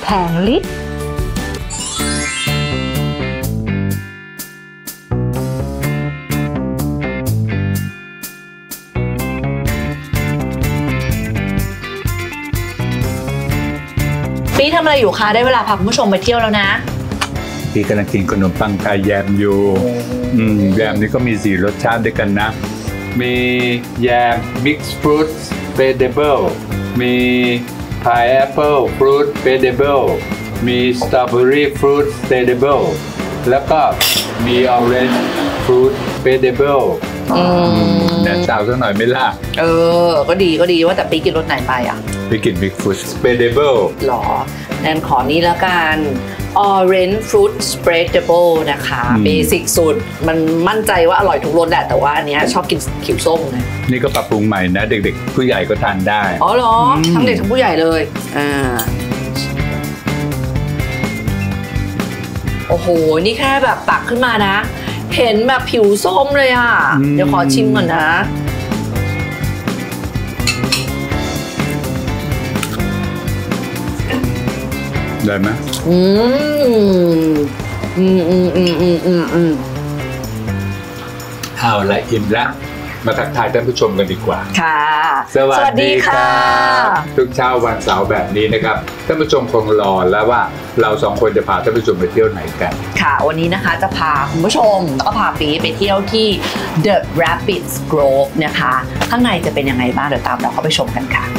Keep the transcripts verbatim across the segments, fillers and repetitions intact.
แผงลิตรปีทำอะไรอยู่คะได้เวลาพาคุณผู้ชมไปเที่ยวแล้วนะปีกำลังกินขนมปังกายแยมอยู่อืมแยมนี่ก็มีสี่รสชาติด้วยกันนะมีแยม mixed fruit vegetable มี pineapple fruit vegetable มี strawberry fruit vegetable แล้วก็มี orange fruit vegetable อืมแดนสาวสักหน่อยไม่ล่ะเออก็ดีก็ดีว่าแต่ปีกินรสไหนไปอ่ะปีกิน mixed fruit vegetable หรอแนนขอนี้แล้วกัน Orange Fruit Spreadable นะคะเบสิกสุดมันมั่นใจว่าอร่อยทุกรสแหละแต่ว่าอันนี้ชอบกินขิวส้มนะนี่ก็ปรับปรุงใหม่นะเด็กๆผู้ใหญ่ก็ทานได้อ๋อเหรอทั้งเด็กทั้งผู้ใหญ่เลยอ่าโอ้โหนี่แค่แบบตักขึ้นมานะเห็นแบบผิวส้มเลยอ่ะเดี๋ยวขอชิมก่อนนะได้ไหมอืมอืมอืมอืมอืมอืมอืมเอาละอิ่มละมาทักทายท่านผู้ชมกันดีกว่าค่ะสวัสดีค่ะทุกเช้าวันเสาร์แบบนี้นะครับท่านผู้ชมคงรอแล้วว่าเราสองคนจะพาท่านผู้ชมไปเที่ยวไหนกันค่ะวันนี้นะคะจะพาคุณผู้ชมแล้วก็พาปีไปเที่ยวที่ The Rapids Grove นะคะข้างในจะเป็นยังไงบ้างเดี๋ยวตามเราเข้าไปชมกันค่ะ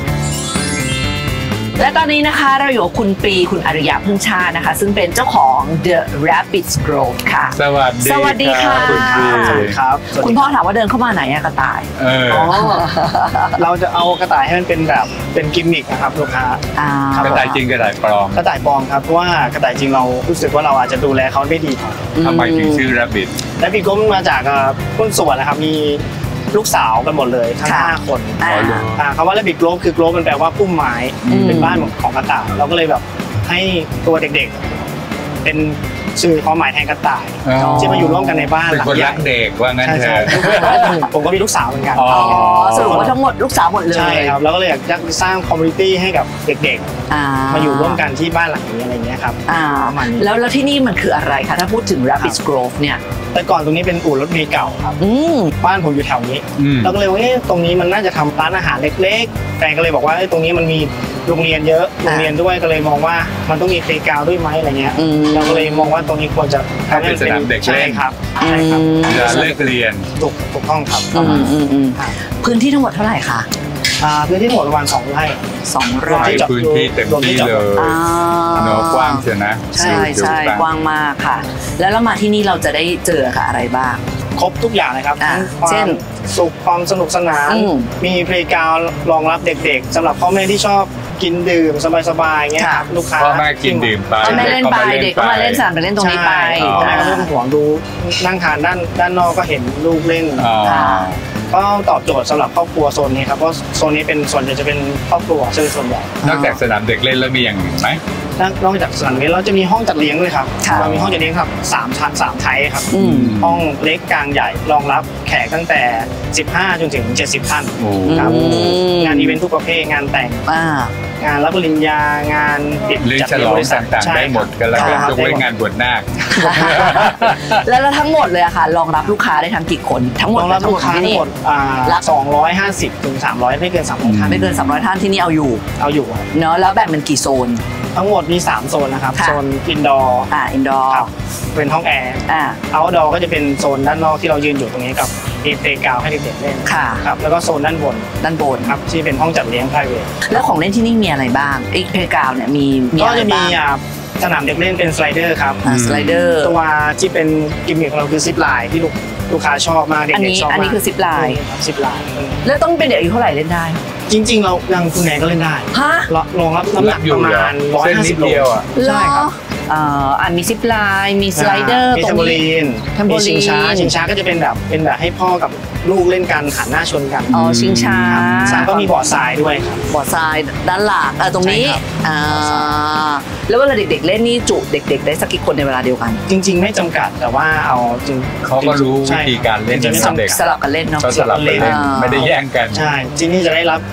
และตอนนี้นะคะเราอยู่กับคุณปีคุณอริยะพึ่งชาตินะคะซึ่งเป็นเจ้าของ The Rapids Grove ค่ะสวัสดีสวัสดีค่ะคุณปีสวัสดีครับคุณพ่อถามว่าเดินเข้ามาไหนอะกระต่ายเออเราจะเอากระต่ายให้มันเป็นแบบเป็นกิมมิคนะครับลูกค้ากระต่ายจริงกระต่ายปลอมกระต่ายปลอมครับเพราะว่ากระต่ายจริงเรารู้สึกว่าเราอาจจะดูแลเขาไม่ดีทำไมถึงชื่อ Rabbit Rabbit ก็มาจากหุ้นส่วนนะครับมีลูกสาวกันหมดเลยทั้งห้าคนคำว่า Rabbit Grove คือ Grove มันแปลว่าพุ่มไม้เป็นบ้านของกระต่ายเราก็เลยแบบให้ตัวเด็กๆเป็นสื่อความหมายแทนกระต่ายที่มาอยู่ร่วมกันในบ้านเป็นคนรักเด็กว่างั้นเถอะผมก็มีลูกสาวเหมือนกันสรุปว่าทั้งหมดลูกสาวหมดเลยใช่ครับแล้วก็เลยอยากจะสร้างคอมมูนิตี้ให้กับเด็กๆมาอยู่ร่วมกันที่บ้านหลังนี้อะไรเงี้ยครับแล้วแล้วที่นี่มันคืออะไรคะถ้าพูดถึง Rapids Grove เนี่ยแต่ก่อนตรงนี้เป็นอู่รถเมล์เก่าครับบ้านผมอยู่แถวนี้เราก็เลยว่าตรงนี้มันน่าจะทำร้านอาหารเล็กๆแฟนก็เลยบอกว่าตรงนี้มันมีโรงเรียนเยอะโรงเรียนด้วยก็เลยมองว่ามันต้องมีเพลย์กราวด์ด้วยไหมอะไรเงี้ยเราก็เลยมองว่าตรงนี้ควรจะทำเป็นสนามเด็กเล่นครับใช่ครับเลิกเรียนถูกถูกต้องครับพื้นที่ทั้งหมดเท่าไหร่คะพื้นที่ทั้งหมดประมาณสองไร่สองไร่พื้นที่เต็มที่เลยเนาะกว้างเชียวนะใช่ใช่กว้างมากค่ะแล้วเรามาที่นี่เราจะได้เจอค่ะอะไรบ้างครบทุกอย่างเลยครับเช่นสุขความสนุกสนานมีเพลย์กราวด์รองรับเด็กๆสำหรับพ่อแม่ที่ชอบกินดื่มสบายๆเงี้ยครับลูกค้าพ่อแม่กินดื่มไปพ่อแม่เล่นไปเด็กก็มาเล่นสนามไปเล่นตรงนี้ไปพ่อแม่ก็ไม่ต้องห่วงดูนั่งทานด้านด้านนอกก็เห็นลูกเล่นก็ตอบโจทย์สำหรับครอบครัวโซนนี้ครับเพราะโซนนี้เป็นส่วนใหญ่จะเป็นครอบครัวเชิงส่วนใหญ่นอกจากสนามเด็กเล่นแล้วมีอย่างอื่นไหมนอกจากสนามเด็กเราจะมีห้องจัดเลี้ยงด้วยครับเรามีห้องจัดเลี้ยงครับสามชั้นสามไทยครับห้องเล็กกลางใหญ่รองรับแขกตั้งแต่สิบห้าจนถึงเจ็ดสิบท่านครับงานอีเวนต์ทุกประเภทงานแต่งงานรับปริญญางานติดจัดเลี้ยงบริษัทต่างๆได้หมดกันแล้วก็ยกเว้นงานบวชนาคแล้วทั้งหมดเลยอะค่ะรองรับลูกค้าได้ทั้งกี่คนทั้งหมดรองรับลูกค้าทั้งหมดสองร้อยห้าสิบถึงสามร้อยไม่เกินสามร้อยท่านไม่เกินสามร้อยท่านที่นี่เอาอยู่เอาอยู่เนาะแล้วแบ่งเป็นกี่โซนทั้งหมดมีสามโซนนะครับโซนอินดอร์อ่าอินดอร์เป็นห้องแอร์อ่าเอาท์ดอร์ก็จะเป็นโซนด้านนอกที่เรายืนอยู่ตรงนี้กับมีเพลย์กราวด์ให้เด็กๆเล่นค่ะครับแล้วก็โซนด้านบนด้านบนครับที่เป็นห้องจัดเลี้ยง private แล้วของเล่นที่นี่มีอะไรบ้างไอ้เพลย์กราวด์เนี่ยมีก็จะมีสนามเด็กเล่นเป็นสไลเดอร์ครับสไลเดอร์ตัวที่เป็นกิมมิคของเราคือซิปไลน์ที่ลูกลูกค้าชอบมากเด็กๆชอบมากอันนี้คือซิปไลน์ซิปไลน์แล้วต้องเป็นเด็กอายุเท่าไหร่เล่นได้จริงๆเรายังคุณแนนก็เล่นได้ฮะรองรับน้ำหนักประมาณร้อยห้าสิบโลใช่ครับอ่ามีซิปไลน์มีสไลเดอร์ตรงนี้มีชิงช้าชิงช้าก็จะเป็นแบบเป็นแบบให้พ่อกับลูกเล่นกันหันหน้าชนกันอ๋อชิงช้าก็มีบ่อทรายด้วยบ่อทรายด้านหลังตรงนี้อ่าแล้วเวลาเด็กๆเล่นนี่จุเด็กๆได้สักกี่คนในเวลาเดียวกันจริงๆไม่จำกัดแต่ว่าเอาจริงเขาก็รู้วิธีการเล่นเด็กสลับกันเล่นเนาะสลับกันเล่นไม่ได้แย่งกันใช่ที่นี่จะได้รับ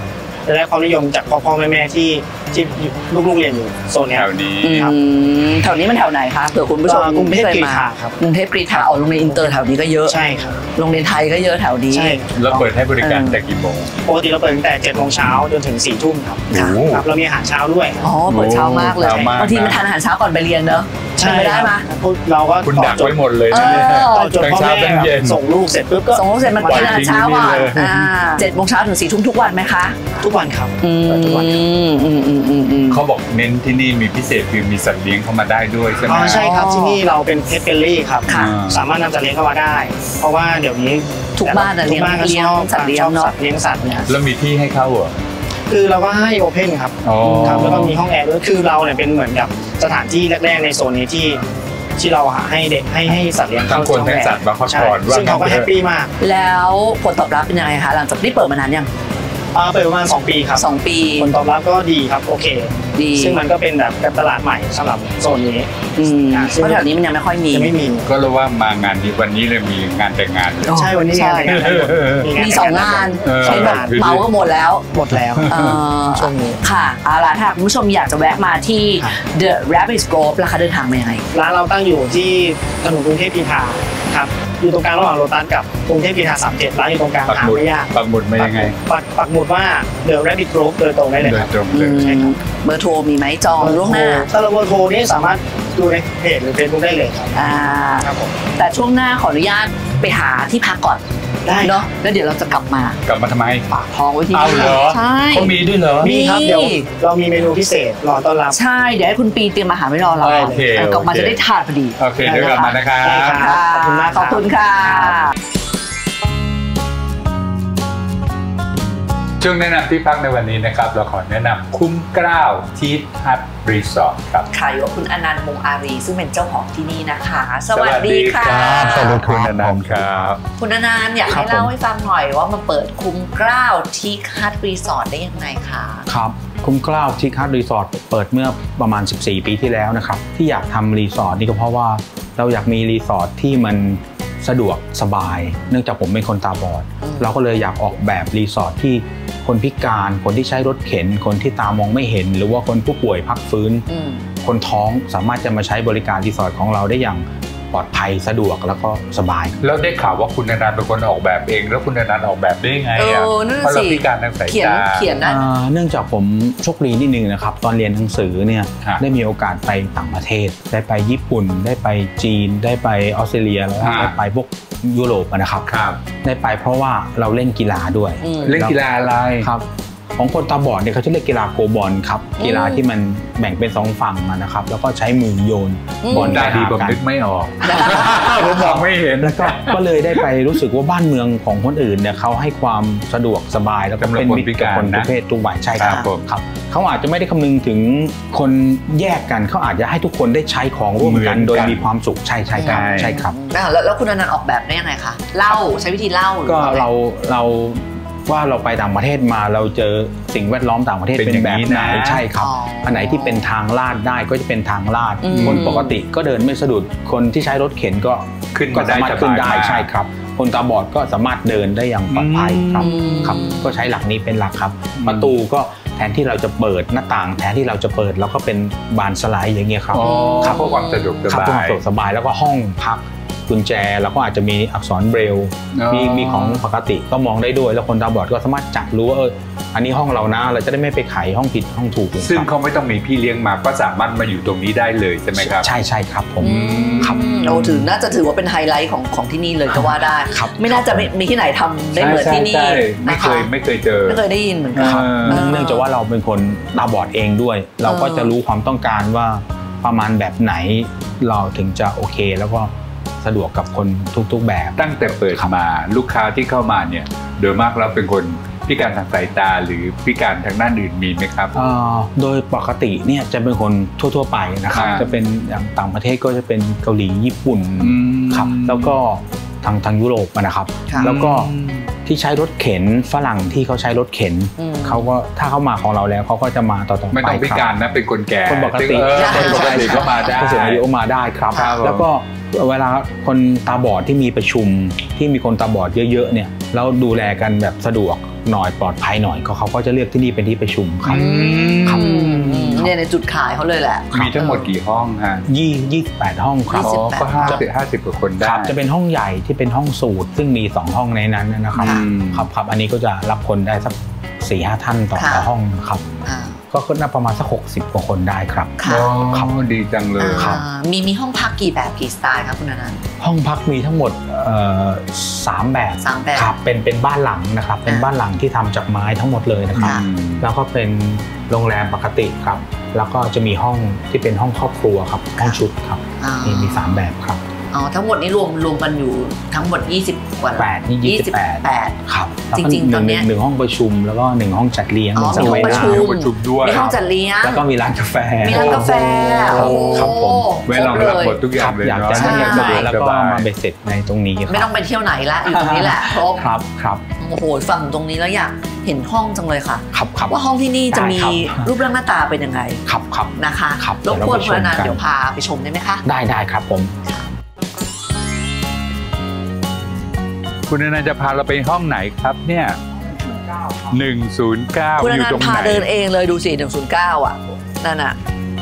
จะได้ความนิยมจากพ่อพ่อแม่แม่ที่ที่ลูกๆเรียนอยู่โซนนี้แถวนี้ครับแถวนี้มันแถวไหนคะเผื่อคุณผู้ชมกรุงเทพไม่คยกรีมาฑาครับกรุงเทพกรีฑาอ๋อโรงเรียนอินเตอร์แถวนี้ก็เยอะใช่ครับโรงเรียนไทยก็เยอะแถวนี้ใช่แล้วเปิดให้บริการแต่กี่โมงปกติเราเปิดตั้งแต่เจ็ดโมงเช้าจนถึงสี่ทุ่มครับโอ้โหครับเรามีอาหารเช้าด้วยอ๋อเปิดเช้ามากเลยเช้ามากบางทีมันทานอาหารเช้าก่อนไปเรียนเนอะใช่ไม่ได้มาครับเราก็คุณดักไว้หมดเลยเอนะเนี่ยอตอนจบทั้งพ่อเช้าแม่ทั้งเย็นส่งลูกเสร็จปุ๊บก็ส่งลูกเสร็จมันปล่กิอยนอาหารทิ้งเช้าก่อนที่นี่เลยอ่าเจ็ดโมงเช้าถึงสี่ทุ่มทุกวันไหมคะทุกวันครับอืมเปิดทุกวันครับอืมอืมอืมอืมเขาบอกเน้นที่นี่มีพิเศษคือมีสัตว์เลี้ยงเข้ามาได้ด้วยใช่ไหมอ๋อใช่ครับที่นี่เราเป็นเพจเฟรนลี่ครับค่ะสามารถนำสัตว์เลี้ยงเข้ามาได้ เพราะว่าเดี๋ยวนี้ทุกบ้านอะทุกบ้านก็เลี้ยงชอบสัตว์เลี้ยงชอบเนอะสัตว์เลี้ยงสัตว์เนี่ยแล้วมีที่ให้เข้าเหรอคือเราก็ให้โอเพนครับอ๋อครับแล้วก็มีห้องแอร์ด้วยคือเราเนี่ยเป็นเหมือนกับสถานที่แรกๆในโซนนี้ที่ที่เราหาให้เด็กให้ให้สัตว์เลี้ยงทั้งคนทั้งสัตว์มาพักผ่อนใช่ซึ่งเขาก็แฮปปี้มากแล้วผลตอบรับเป็นยังไงคะหลังจากที่เปิดมานานยังอ่าเปิดประมาณสองปีครับสองปีผลตอบรับก็ดีครับโอเคดีซึ่งมันก็เป็นแบบแบบตลาดใหม่สำหรับโซนนี้อืมอ่าซึ่งเพราะแถวนี้มันยังไม่ค่อยมียังไม่มีก็รู้ว่ามางานนี้วันนี้เลยมีงานแต่งงานเลยอ๋อใช่วันนี้ใช่งานแต่งงานทั้งหมดมีสองงานเออใช้แบบเหมาก็หมดแล้วหมดแล้วเออช่วงนี้ค่ะเอาล่ะถ้าคุณผู้ชมอยากจะแวะมาที่ครับ The Rabbit Grove ราคาเดินทางเป็นยังไงร้านเราตั้งอยู่ที่ถนนกรุงเทพกรีฑาครับอยู่ตรงกลางระหว่างโลตัสกับกรุงเทพกรีฑาสามเจ็ดร้านอยู่ตรงกลางปักหาหมุดไม่ยากปักหมุดมายังไงปักปักหมุดว่า The Rabbit Grove โดยตรงได้เลยโดคยรับตรงเลยใช่ครับเบอร์โทรมีไหมจองล่วงหน้าถ้าเราเบอร์โทรนี่สามารถดูในเพจหรือเฟซบุ๊กได้เลยครับอ่าครับผมแต่ช่วงหน้าขออนุญาตไปหาที่พักก่อนได้เนาะแล้วเดี๋ยวเราจะกลับมากลับมาทำไมฝากท้องไว้ที่เอานี่เหรอใช่เขามีด้วยเหรอมีครับมีเดี๋ยวเรามีเมนูพิเศษรอต้อนรับใช่เดี๋ยวให้คุณปีเตรียมอาหารไว้รอเราโอเคเออกลับมาโอเคจะได้ทานพอดีโอเคเดี๋ยวกลับมานะครับได้ครับค่ะขอบคุณมากครับขอบคุณค่ะช่วงแนะนำที่พักในวันนี้นะครับเราขอแนะนำคุ้มเกล้าทีทฮัทรีสอร์ทครับค่ะอยู่กับคุณอนันต์มงอารี ซึ่งเป็นเจ้าของที่นี่นะคะ สวัสดีค่ะสวัสดีครับคุณอนันต์ครับคุณอนันต์อยากให้เล่าให้ฟังหน่อยว่ามันเปิดคุ้มเกล้าทีคัทรีสอร์ทได้ยังไงคะครับคุ้มเกล้าที่คัทรีสอร์ทเปิดเมื่อประมาณสิบสี่ปีที่แล้วนะครับที่อยากทำรีสอร์ทนี่ก็เพราะว่าเราอยากมีรีสอร์ทที่มันสะดวกสบาย เนื่องจากผมเป็นคนตาบอดอืมเราก็เลยอยากออกแบบรีสอร์ทที่คนพิการคนที่ใช้รถเข็นคนที่ตามองไม่เห็น หรือว่าคนผู้ป่วยพักฟื้นอืมคนท้องสามารถจะมาใช้บริการรีสอร์ทของเราได้อย่างปลอดภัยสะดวกแล้วก็สบายแล้วได้ข่าวว่าคุณอนันต์เป็นคนออกแบบเอง แล้วคุณอนันต์ออกแบบได้ยังไงเออ่ะอนั่นเพราะเราสิพิการทางสายเขียนตาเขียนนะอ่าเนื่องจากผมโชคดีนิดนึงนะครับตอนเรียนหนังสือเนี่ยครับได้มีโอกาสไปต่างประเทศ ได้ไปญี่ปุ่น ได้ไปจีน ได้ไปออสเตรเลียแล้วก็ครับได้ไปพวกยุโรปอะนะครับครับได้ไปเพราะว่าเราเล่นกีฬาด้วยอืมเล่นกีฬาอะไรครับของคนตาบอดเนี่ยเขาจะเรียกกีฬาโกบอลครับกีฬาที่มันแบ่งเป็นสองฝั่งอะนะครับแล้วก็ใช้มือโยนอืมบอลได้ไปดีหาผมกันนึกไม่ออก ผมมองไม่เห็นแล้วก็ก็เลยได้ไปรู้สึกว่าบ้านเมืองของคนอื่นเนี่ยเขาให้ความสะดวกสบายแล้วก็เป็นมิตรกับคนประเภททุกวัยใช่คครัรับบผมครับเขาอาจจะไม่ได้คำนึงถึงคนแยกกันเขาอาจจะให้ทุกคนได้ใช้ของร่วมกันโดยมีความสุขใช่ใช่ครับใช่ครับอ่าแล้วแล้วคุณอนันต์ออกแบบได้ยังไงคะเล่าใช้วิธีเล่าหรือก็อะไรเราเราว่าเราไปต่างประเทศมาเราเจอสิ่งแวดล้อมต่างประเทศเป็นเป็นแบบไหนอย่างนี้นะใช่ครับอ๋ออัอันไหนที่เป็นทางลาดได้ก็จะเป็นทางลาดอืมคนปกติก็เดินไม่สะดุดคนที่ใช้รถเข็นก็ขึ้นก็มาได้สามารถสขึ้นบายได้มากใช่ครับ คนตาบอดก็สามารถเดินได้อย่างปลอดภัยครับอืมครับก็ใช้หลักนี้เป็นหลักครับอืมประตูก็แทนที่เราจะเปิดหน้าต่าง แทนที่เราจะเปิดเราก็เป็นบานสไลด์อย่างเงี้ยครับอ๋อครับเพื่อความสะดวกสครับบาเพื่อความยสะดวกสบายแล้วก็ห้องพักกุญแจแล้วก็อาจจะมีอักษรเบรลล์อ๋อมีมีของปกติก็มองได้ด้วยแล้วคนตาบอดก็สามารถจับรู้ว่าเอออันนี้ห้องเรานะเราจะได้ไม่ไปไขห้องผิดห้องถูกซึ่งครับเขาไม่ต้องมีพี่เลี้ยงมาก็สามารถมาอยู่ตรงนี้ได้เลยใช่ไหมครับใช่ใช่ครับผมอืมครับโอ้ถือน่าจะถือว่าเป็นไฮไลท์ของของที่นี่เลยก็ว่าได้ครับไม่น่าจะมีมีที่ไหนทำได้เหมือนที่นี่ใช่ใช่ไม่นะเคคะยไม่เคยเจอไม่เคยได้ยินเหมือนกันครับเออเนื่องจากว่าเราเป็นคนตาบอดเองด้วย เราก็จะรู้ความต้องการว่าประมาณแบบไหนเราถึงจะโอเค แล้วก็สะดวกกับคนทุกๆแบบตั้งแต่เปิดมาลูกค้าที่เข้ามาเนี่ยโดยมากแล้วเป็นคนพิการทางสายตาหรือพิการทางด้านอื่นมีไหมครับเอ่อโดยปกติเนี่ยจะเป็นคนทั่วๆไปนะครับอ่าจะเป็นอย่างต่างประเทศก็จะเป็นเกาหลีญี่ปุ่นอืมครับแล้วก็ทางทางยุโรปอะนะครับครับแล้วก็ที่ใช้รถเข็นฝรั่งที่เขาใช้รถเข็นอืมเขาก็ถ้าเขามาของเราแล้วเขาก็จะมาต่อๆไปไม่ต้องพิคบการนะเป็นคนแก่คนปกติเออคนปกติก็มาได้ผู้สูงอายุมาได้ครับครับผมแล้วก็เวลาคนตาบอดที่มีประชุมที่มีคนตาบอดเยอะๆเนี่ยเราดูแลกันแบบสะดวกหน่อยปลอดภัยหน่อยก็เขาก็จะเลือกที่นี่เป็นที่ประชุมครับครับเนี่ยในจุดขายเขาเลยแหละมีทั้งหมดกี่ห้องฮะยี่ยี่สิบแปดห้องครับก็ห้าสิบห้าสิบกว่าคนได้จะเป็นห้องใหญ่ที่เป็นห้องสูตรซึ่งมีสองห้องในนั้นนะครับครับครับอันนี้ก็จะรับคนได้สักสี่ห้าท่านต่อห้องครับก็น่าประมาณสักหกสิบกว่าคนได้ครับครับดีจังเลยครับมีมีห้องพักกี่แบบกี่สไตล์ครับคุณอนันต์ห้องพักมีทั้งหมดสามแบบสามแบบครับเป็นเป็นบ้านหลังนะครับเป็นบ้านหลังที่ทำจากไม้ทั้งหมดเลยนะครับแล้วก็เป็นโรงแรมปกติครับแล้วก็จะมีห้องที่เป็นห้องครอบครัวครับห้องชุดครับมีมีสามแบบครับอ๋อทั้งหมดนี้รวมรวมกันอยู่ทั้งหมดยี่สิบกว่าแปดนี่ยี่สิบแปดครับจริงๆตอนนี้หนึ่งห้องประชุมแล้วก็หนึ่งห้องจัดเลี้ยงมีห้องประชุมด้วยมีห้องจัดเลี้ยงแล้วก็มีร้านกาแฟมีร้านกาแฟครับผมเวลาเราหมดทุกอย่างเลยอยากจะให้สะดวกแล้วก็มาเบ็ดเสร็จในตรงนี้ไม่ต้องไปเที่ยวไหนละอยู่ตรงนี้แหละครบครับครับโอ้โหฟังตรงนี้แล้วอยากเห็นห้องจังเลยค่ะครับครับว่าห้องที่นี่จะมีรูปร่างหน้าตาเป็นยังไงครับครับนะคะรบกวนคุณอนันต์เดี๋ยวพาไปชมได้ไหมคะได้ได้ครับผมคุณอนันต์จะพาเราไปห้องไหนครับเนี่ยหนึ่งศูนย์เก้าคุณอนันต์พาเดินเองเลยดูสิหนึ่งศูนย์เก้าอ่ะนั่นอ่ะ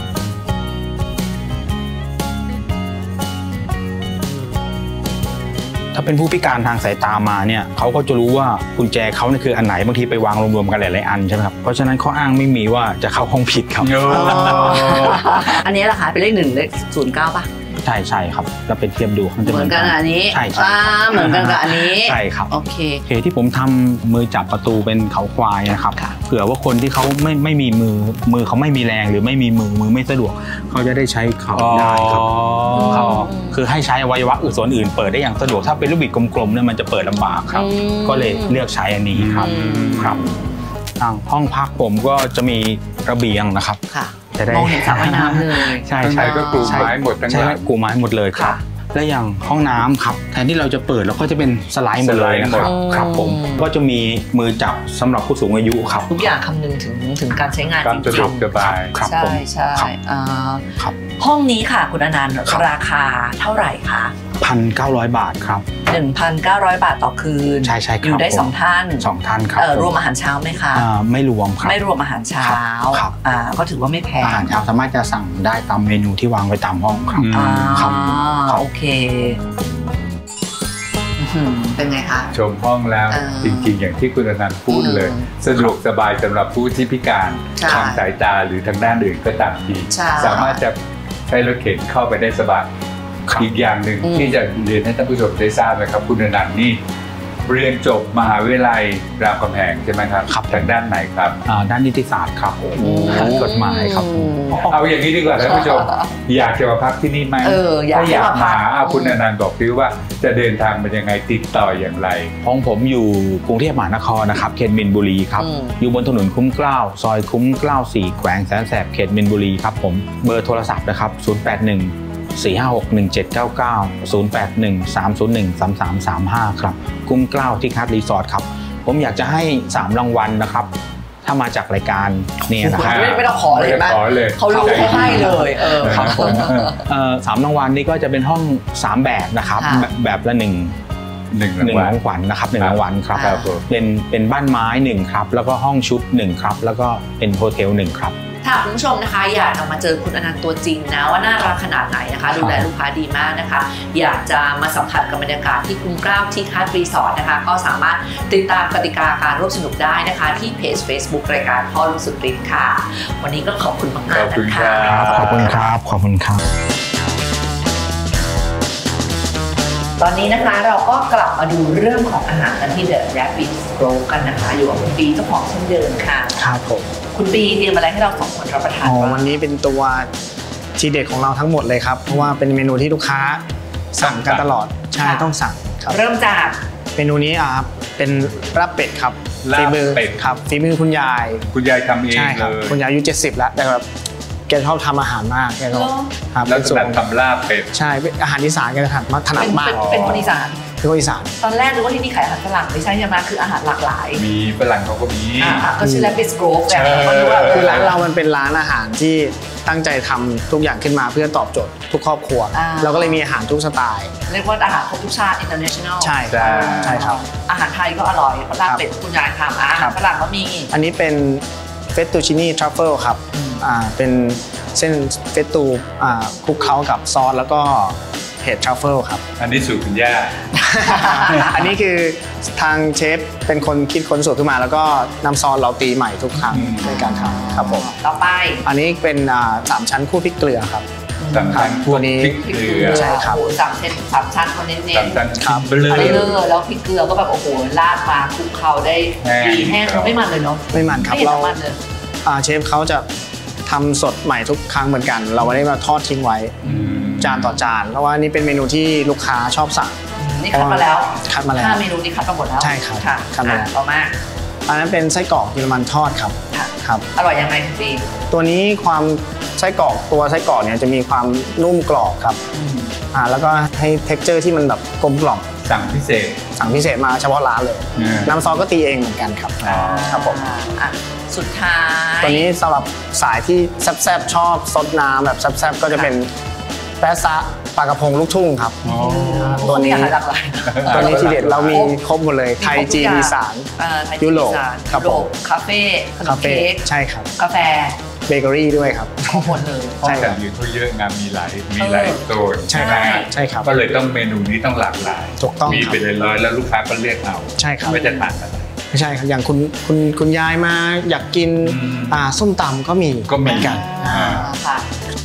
ถ้าเป็นผู้พิการทางสายตามาเนี่ยเขาก็จะรู้ว่ากุญแจเขาเนี่ยคืออันไหนบางทีไปวางรวมๆกันหลายๆอันใช่ไหมครับเพราะฉะนั้นข้ออ้างไม่มีว่าจะเข้าห้องผิดครับอันนี้ราคาเป็นเลขหนึ่งเลขศูนย์เก้าป่ะใช่ใช่ครับเราเป็นเทียบดูมันจะเหมือนกันอันนี้ใช่ใช่เหมือนกันกับอันนี้ใช่ครับโอเคโอเคที่ผมทำมือจับประตูเป็นเขาควายนะครับเผื่อว่าคนที่เขาไม่ไม่มีมือมือเขาไม่มีแรงหรือไม่มีมือมือไม่สะดวกเขาจะได้ใช้เขาได้ครับเขาคือให้ใช้อวัยวะอื่นส่วนอื่นเปิดได้อย่างสะดวกถ้าเป็นลูกบิดกลมๆเนี่ยมันจะเปิดลำบากครับก็เลยเลือกใช้อันนี้ครับครับทางห้องพักผมก็จะมีระเบียงนะครับมองเห็นสระว่ายน้ำเลยใช่ใช่ก็ปูไม้หมดทั้งหมดปูไม้หมดเลยครับและอย่างห้องน้ำครับแทนที่เราจะเปิดเราก็จะเป็นสไลด์หมดเลยนะครับครับผมก็จะมีมือจับสำหรับผู้สูงอายุครับทุกอย่างคำนึงถึงถึงการใช้งานจริงๆสะดวกสบายใช่ใช่ห้องนี้ค่ะคุณอนันต์ราคาเท่าไหร่คะพันเก้าร้อยบาทครับหนึ่งพันเก้าร้อยบาทต่อคืนใช่ใช่อยู่ได้สองท่านสองท่านครับรวมอาหารเช้าไหมคะไม่รวมครับไม่รวมอาหารเช้าก็ถือว่าไม่แพงอาหารเช้าสามารถจะสั่งได้ตามเมนูที่วางไว้ตามห้องครับครับโอเคเป็นไงคะชมห้องแล้วจริงๆอย่างที่คุณอนันต์พูดเลยสะดวกสบายสำหรับผู้ที่พิการทางสายตาหรือทางด้านอื่นก็ตามทีสามารถจะใช้รถเข็นเข้าไปได้สบายอีกอย่างหนึ่งที่จะเรียนให้ท่านผู้ชมได้ทราบนะครับคุณอนันต์นี่เรียนจบมหาวิทยาลัยรามคำแหงใช่ไหมครับครับทางด้านไหนครับด้านนิติศาสตร์ครับกฎหมายครับเอาอย่างนี้ดีกว่าท่านผู้ชมอยากจะมาพักที่นี่ไหมถ้าอยากมาเอาคุณอนันต์บอกพี่ว่าจะเดินทางเป็นยังไงติดต่ออย่างไรห้องผมอยู่กรุงเทพมหานครนะครับเขตมินบุรีครับอยู่บนถนนคุ้มเกล้าซอยคุ้มเกล้าสี่แขวงแสนแสบเขตมินบุรีครับผมเบอร์โทรศัพท์นะครับศูนย์ แปด หนึ่ง สี่ ห้า หก หนึ่ง เจ็ด เก้า เก้า ศูนย์ แปด หนึ่ง สาม ศูนย์ หนึ่ง สาม สาม สาม ห้าครับคุ้มเกล้าที่คัทรีสอร์ทครับผมอยากจะให้สามรางวัลนะครับถ้ามาจากรายการนี่นะครับไม่ต้องขอเลยไหมเขารู้เขาให้เลยเออครับผมสามรางวัลนี้ก็จะเป็นห้องสามแบบนะครับแบบละหนึ่งหนึ่งรางวัลนะครับหนึ่งรางวัลครับเป็นเป็นบ้านไม้หนึ่งครับแล้วก็ห้องชุดหนึ่งครับแล้วก็เป็นโฮเทลหนึ่งครับถ้าคุณผู้ชมนะคะอยากมาเจอคุณอนันต์ตัวจริงนะว่าน่ารักขนาดไหนนะคะดูแลลูกค้าดีมากนะคะอยากจะมาสัมผัสกับบรรยากาศที่คุ้มเกล้าที่คัทรีสอร์ทนะคะก็สามารถติดตามกติกาการร่วมสนุกได้นะคะที่เพจ Facebook รายการพ่อลูกสุดฤทธิ์ค่ะวันนี้ก็ขอบคุณมากๆนะคะขอบคุณครับขอบคุณครับตอนนี้นะคะเราก็กลับมาดูเรื่องของอาหารกันที่ The Rabbit Grove กันนะคะอยู่กับคุณปีเจ้าของเช่นเดิมค่ะครับผมคุณปีเตรียมอะไรให้เราสองคนรับประทานอ๋อวันนี้เป็นตัวทีเด็ดของเราทั้งหมดเลยครับเพราะว่าเป็นเมนูที่ลูกค้าสั่งกันตลอดใช่ต้องสั่งครับเริ่มจากเมนูนี้ครับเป็นลาบเป็ดครับฝีมือเป็ดครับฝีมือคุณยายคุณยายทำเองใช่ครับคุณยายอายุเจ็ดสิบแล้วแต่แบบแกชอบทำอาหารมากแกก็ครับแล้วถนัดทำลาบเป็ดใช่อาหารอีสานแกถนัดมากถนัดมากเป็นคนอีสานคือคนอีสานตอนแรกรู้ว่าที่นี่ขายอาหารฝรั่งไม่ใช่ใช่ไหมคืออาหารหลากหลายมีฝรั่งเขาก็มีก็ชื่อ Rabbit Grove คือร้านเรามันเป็นร้านอาหารที่ตั้งใจทำทุกอย่างขึ้นมาเพื่อตอบโจทย์ทุกครอบครัวเราก็เลยมีอาหารทุกสไตล์เรียกว่าอาหารครบทุกชาติ international ใช่ใช่ครับอาหารไทยก็อร่อยลาบเป็ดคุณยายทำอาหารฝรั่งก็มีอันนี้เป็นเฟตตูชินี่ทรัฟเฟิลครับอ่าเป็นเส้นเฟตตูอ่าคลุกเคล้ากับซอสแล้วก็เห็ดทรัฟเฟิลครับอันนี้สูตรคุณย่าอันนี้คือทางเชฟเป็นคนคิดค้นสูตรขึ้นมาแล้วก็นำซอสเราตีใหม่ทุกครั้งในการทำครับผมต่อไปอันนี้เป็นสามชั้นคู่พริกเกลือครับสามชั้นตัวนี้พริกเกลือใช่ครับสามชั้นสามชั้นคนเน้นๆสามชั้นครับเบลอแล้วพริกเกลือก็แบบโอ้โหราดมาคลุกเคล้าได้ดีแห้งไม่มันเลยเนาะไม่มันครับเราเชฟเขาจะทำสดใหม่ทุกครั้งเหมือนกันเราไม่ได้มาทอดทิ้งไว้จานต่อจานเพราะว่านี่เป็นเมนูที่ลูกค้าชอบสั่งนี่คัดมาแล้วคัดมาแล้วห้าเมนูนี้คัดมาหมดแล้วใช่ครับคัดมาแล้วต่อมาอันนั้นเป็นไส้กรอกเยอรมันทอดครับครับอร่อยยังไงคุณปีตัวนี้ความไส้กรอกตัวไส้กรอกเนี่ยจะมีความนุ่มกรอบครับอ่าแล้วก็ให้เท็กเจอร์ที่มันแบบกลมกล่อมสั่งพิเศษสั่งพิเศษมาเฉพาะร้านเลยน้ำซอสก็ตีเองเหมือนกันครับครับผมสุดท้ายตัวนี้สำหรับสายที่แซ่บๆชอบซดน้ำแบบแซ่บๆก็จะเป็นแปะซะปลากระพงลูกทุ่งครับตัวนี้ตัวนี้ทีเด็ดเรามีครบหมดเลยไทยจีนอีสานยุโรปครับผมคาเฟ่ขนมเค้กใช่ครับกาแฟเบเกอรี่ด้วยครับครบหมดเลยใช่ครับอยู่เขาเยอะงานมีหลายมีหลายโซนใช่ไหมใช่ครับก็เลยต้องเมนูนี้ต้องหลากหลายถูกต้องมีเป็นร้อยแล้วลูกค้าก็เลือกเอาใช่ครับไม่จะต่างกันไม่ใช่ครับอย่างคุณคุณคุณยายมาอยากกินอ่าส้มตำก็มีก็เหมือนกันค่ะ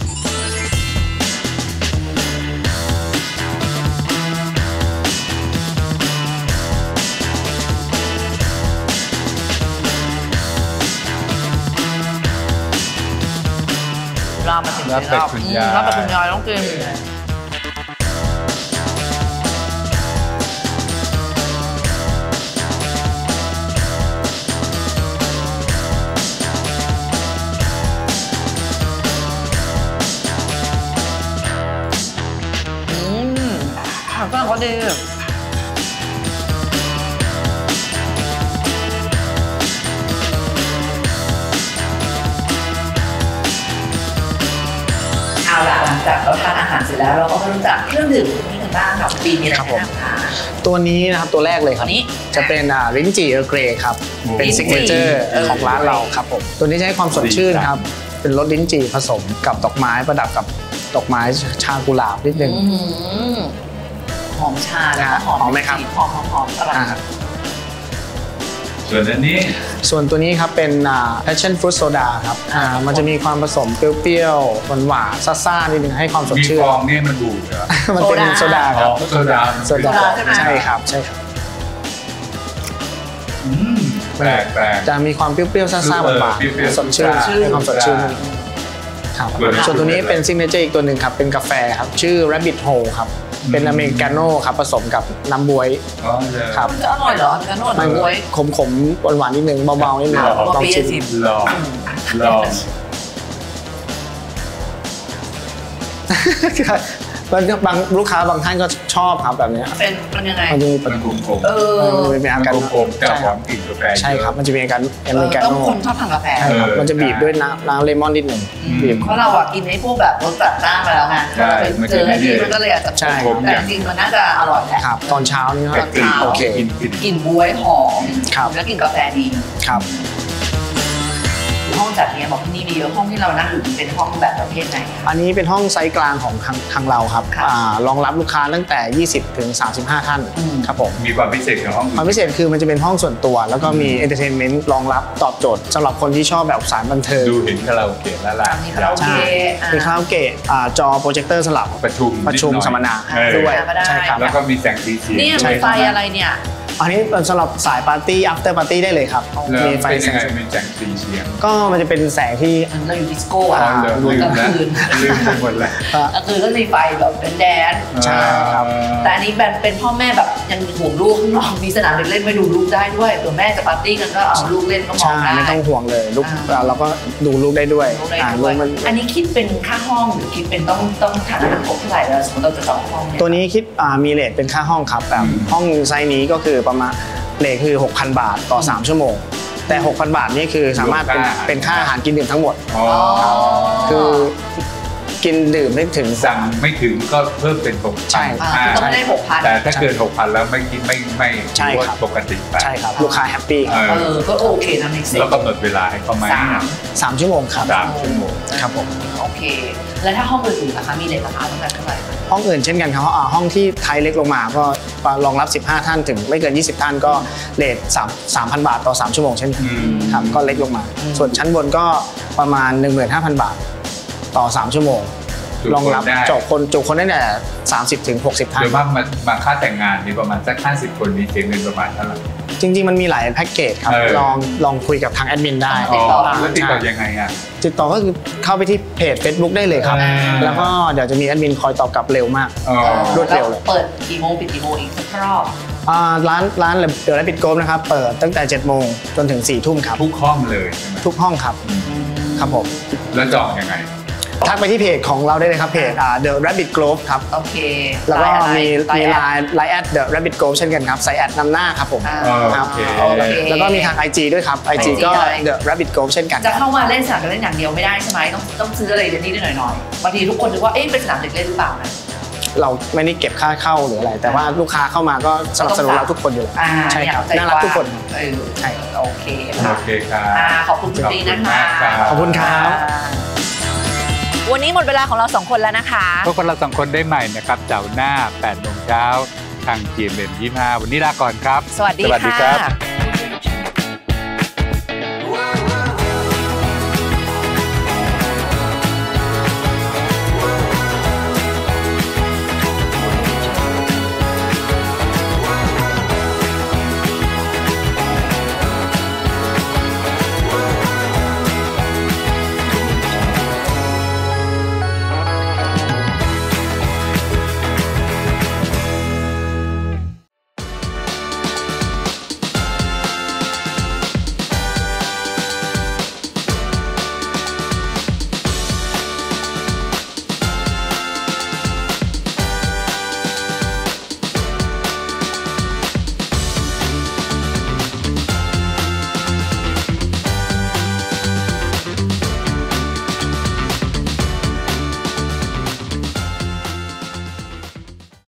รอบมาถึงรอบรอบคุณยายรอบคุณยายต้องกินผักฝรั่งเขาดีเอาล่ะหลังจากเราทานอาหารเสร็จแล้วเราก็มารู้จักเครื่องดื่มนี่กันบ้างครับปีมีอะไรบ้างคะตัวนี้นะครับตัวแรกเลยครับจะเป็นลิ้นจี่เออร์เกรย์ครับเป็นซิกเนเจอร์ของร้านเราครับผมตัวนี้จะให้ความสดชื่นครับเป็นรสลิ้นจี่ผสมกับดอกไม้ประดับกับดอกไม้ชากุหลาบนิดนึงหอมชาแล้วหอมหอมไหมครับหอมหอมหอมอร่อยส่วนอันนี้ส่วนตัวนี้ครับเป็น passion fruit soda ครับมันจะมีความผสมเปรี้ยวๆหวานๆซ่าๆนิดนึงให้ความสดชื่นมีฟองนี่มันบูดเหรอมันเป็นโซดาครับโซดาโซดาใช่ครับใช่ครับแปลกแปลกจะมีความเปรี้ยวๆซ่าๆหวานๆสดชื่นให้ความสดชื่นครับส่วนตัวนี้เป็นซิกเนเจอร์อีกตัวหนึ่งครับเป็นกาแฟครับชื่อ Rabbit Hole ครับเป็นอเมริกาโน่ครับผสมกับน้ำบ๊วยครับจะอร่อยเหรออเมริกาโน่น้ำบ๊วยขมๆหวานๆนิดนึงเบาๆนิดนึงลองชิมลองลองมันบางลูกค้าบางท่านก็ชอบครับแบบนี้เป็นมันยังไงมันจะมีเป็นกลมๆเออมันเป็นอาการกลมๆแต่หอมกลิ่นกาแฟใช่ครับมันจะมีอาการอเมริกาโน่ต้องคนชอบทานกาแฟใช่ครับมันจะบีบด้วยน้ำน้ำเลมอนนิดหนึ่งบีบเพราะเราอะกินไอ้พวกแบบรสจัดจ้านมาแล้วไงเจอไอ้ที่มันก็เลยอาจจะแต่จริงมันน่าจะอร่อยแหละครับตอนเช้านี่ก็โอเคกลิ่นบ๊วยหอมแล้วกลิ่นกาแฟดีครับห้องจัดเลี้ยงบอกที่นี่มีเยอะห้องที่เรานั่งอยู่เป็นห้องแบบประเภทไหนอันนี้เป็นห้องไซส์กลางของทางทางเราครับรองรับลูกค้าตั้งแต่ยี่สิบถึงสามสิบห้าท่านครับผมมีความพิเศษของห้องความพิเศษคือมันจะเป็นห้องส่วนตัวแล้วก็มีเอนเตอร์เทนเมนต์รองรับตอบโจทย์สำหรับคนที่ชอบแบบสารบันเทิงดูเห็นคาราโอเกะแล้วล่ะมีคาราโอเกะมีคาราโอเกะจอโปรเจคเตอร์สลับประชุมประชุมสัมมนาด้วยใช่ครับแล้วก็มีแสงสีเสียงนี่ไฟอะไรเนี่ยอันนี้สำหรับสายปาร์ตี้ after party ได้เลยครับมีไฟแสงมีแสงสีเสียงก็มันจะเป็นแสงที่เราอยู่ดิสโก้อะลืมแล้วลืมไปหมดแล้วก็คือก็มีไฟแบบเป็นแดนใช่ครับแต่อันนี้เป็นพ่อแม่แบบยังห่วงลูกมีสนามเด็กเล่นไปดูลูกได้ด้วยตัวแม่จะปาร์ตี้กันก็เอาลูกเล่นก็มองได้ไม่ต้องห่วงเลยลูกเราก็ดูลูกได้ด้วยอันนี้คิดเป็นค่าห้องหรือคิดเป็นต้องต้องฐานะครบเท่าไหร่แล้วสมมติเราจะจองห้องตัวนี้คิดมีเรทเป็นค่าห้องครับแบบห้องไซส์นี้ก็คือประมาณเลทคือ หกพัน บาทต่อสามชั่วโมงแต่ หกพัน บาทนี่คือสามารถเป็นเป็นค่าอาหารกินดื่มทั้งหมดอ๋อคือกินดื่มได้ถึงสั่งไม่ถึงก็เพิ่มเป็นหกใช่อ่าต้องได้หกพันแต่ถ้าเกินหกพันแล้วไม่กินไม่ไม่ใช่ครับปกติไปใช่ครับลูกค้าแฮปปี้เอเอออก็โอเคนะในเซ็ตแล้วกำหนดเวลาให้เขาไหมสามสามชั่วโมงครับสามชั่วโมงครับผมโอเค แล้วถ้าห้องอื่นๆนะคะมีเลทราคาตั้งแต่เท่าไหร่ห้องอื่นเช่นกันครับอ่าห้องที่ไทยเล็กลงมาก็รองรับสิบห้าท่านถึงไม่เกินยี่สิบท่านก็เรทสามพัน บาทต่อสามชั่วโมงเช่นกันอืมครับก็เล็กลงมา ส่วนชั้นบนก็ประมาณ หนึ่งหมื่นห้าพัน บาทต่อสามชั่วโมงรองรับจบคนจุคนได้แต่สามสิบถึงหกสิบท่านโดยมากมามาค่าแต่งงานนี่ประมาณสักห้าสิบคนมีเสียเงินประมาณเท่าไหร่จริงๆมันมีหลายแพ็กเกจครับเออลองลองคุยกับทางแอดมินได้อ๋อต่อแล้วติดต่อยังไงอ่ะติดต่อก็คือเข้าไปที่เพจ Facebook ได้เลยครับอ่าแล้วก็เดี๋ยวจะมีแอดมินคอยตอบกลับเร็วมากอ๋อรวดเร็วเลยเปิดกี่โมงปิดกี่โมงอีกสักรอบอ่าร้านร้านเดี๋ยวได้ปิดโกมนะครับเปิดตั้งแต่เจ็ดโมงจนถึงสี่ทุ่มครับทุกห้องเลยใช่ไหมทุกห้องครับครับผมแล้วจองยังไงทักไปที่เพจของเราได้เลยครับเพจอ่า The Rabbit Grove ครับโอเคแล้วก็มีไลมีน์ไลอะไรน์ไลน์แอด The Rabbit Grove เช่นกันครับใส่แอดนำหน้าครับผมอ่าเออครับโอเคโอเคแล้วก็มีทาง ไอ จี ด้วยครับ ไอ จี ก็อะไร The Rabbit Grove เช่นกันจะเข้ามาเล่นสนามเด็กเล่นอย่างเดียวไม่ได้ใช่ไหมต้องต้องซื้ออะไรนิดๆหน่อยๆบางทีทุกคนนึกว่าเอ๊ะเป็นสนามเด็กเล่นหรือเปล่านะเราไม่ได้เก็บค่าเข้าหรืออะไร แต่ว่าลูกค้าเข้ามาก็สนับสนุนเราทุกคนอยู่แล้วอ่าใช่ครับอยน่ารักทุกคนเออใช่โอเคค่ะโอเคครับอ่าขอบคุณคุณตีนะคะขอบคุณครับวันนี้หมดเวลาของเราสองคนแล้วนะคะพวกเราสองคนได้ใหม่นะครับเสาร์หน้าแปดโมงเช้าทาง จี เอ็ม เอ็ม ยี่สิบห้าวันนี้ลาก่อนครับสวัสดีสวัสดีครับค่ะ